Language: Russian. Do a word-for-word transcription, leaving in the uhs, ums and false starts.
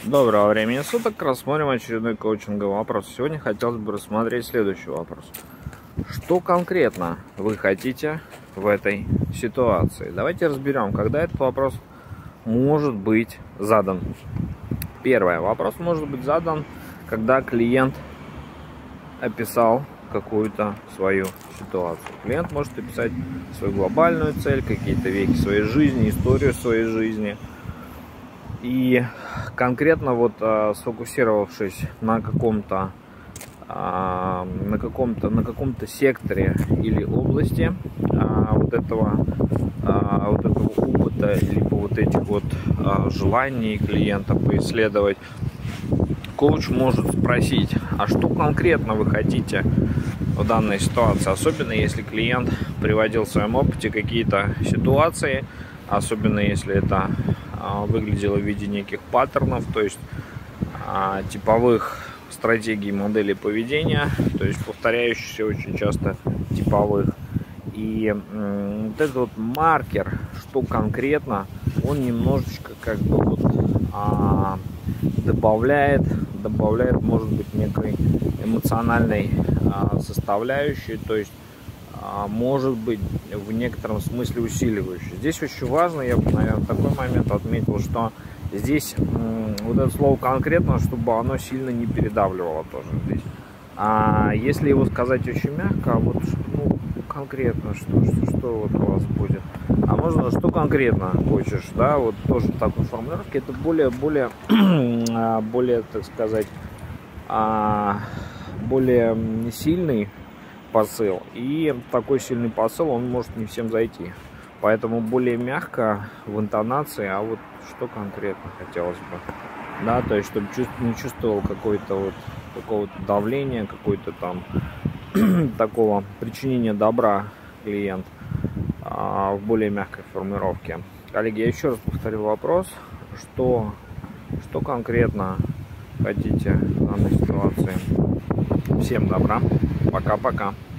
Доброго времени суток. Рассмотрим очередной коучинговый вопрос. Сегодня хотелось бы рассмотреть следующий вопрос. Что конкретно вы хотите в этой ситуации? Давайте разберем, когда этот вопрос может быть задан. Первое. Вопрос может быть задан, когда клиент описал какую-то свою ситуацию. Клиент может описать свою глобальную цель, какие-то вехи своей жизни, историю своей жизни. И конкретно вот а, сфокусировавшись на каком-то а, на каком-то на каком-то секторе или области а, вот этого а, вот этого опыта либо вот этих вот а, желаний клиента поисследовать, коуч может спросить: а что конкретно вы хотите в данной ситуации, особенно если клиент приводил в своем опыте какие-то ситуации, особенно если это выглядело в виде неких паттернов, то есть а, типовых стратегий, моделей поведения, то есть повторяющихся очень часто типовых. И м, вот этот вот маркер, что конкретно, он немножечко как бы вот а, добавляет, добавляет, может быть, некой эмоциональной а, составляющей, то есть может быть в некотором смысле усиливающий. Здесь очень важно, я бы, наверное, в такой момент отметил, что здесь вот это слово конкретно, чтобы оно сильно не передавливало тоже здесь. А если его сказать очень мягко, вот ну, конкретно, что, что, что вот у вас будет, а можно, что конкретно хочешь, да, вот тоже в такой формулировке, это более, более, более, так сказать, более сильный посыл, и такой сильный посыл, он может не всем зайти, поэтому более мягко в интонации, а вот что конкретно хотелось бы, да, то есть чтобы чувств, не чувствовал какой-то вот какого-то давления, какой-то там такого причинения добра клиент а, в более мягкой формулировке. Коллеги, я еще раз повторю вопрос, что что конкретно хотите в данной ситуации. Всем добра, пока-пока.